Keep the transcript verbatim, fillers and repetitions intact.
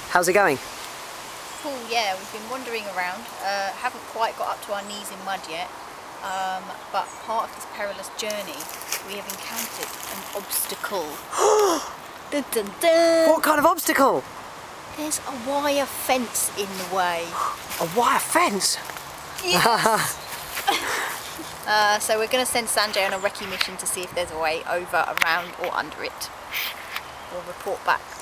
How's it going? Cool, yeah, we've been wandering around, uh, haven't quite got up to our knees in mud yet, um, but part of this perilous journey we have encountered an obstacle. Dun, dun, dun. What kind of obstacle? There's a wire fence in the way. A wire fence? Yes. uh, so we're going to send Sanjay on a recce mission to see if there's a way over, around or under it. We'll report back.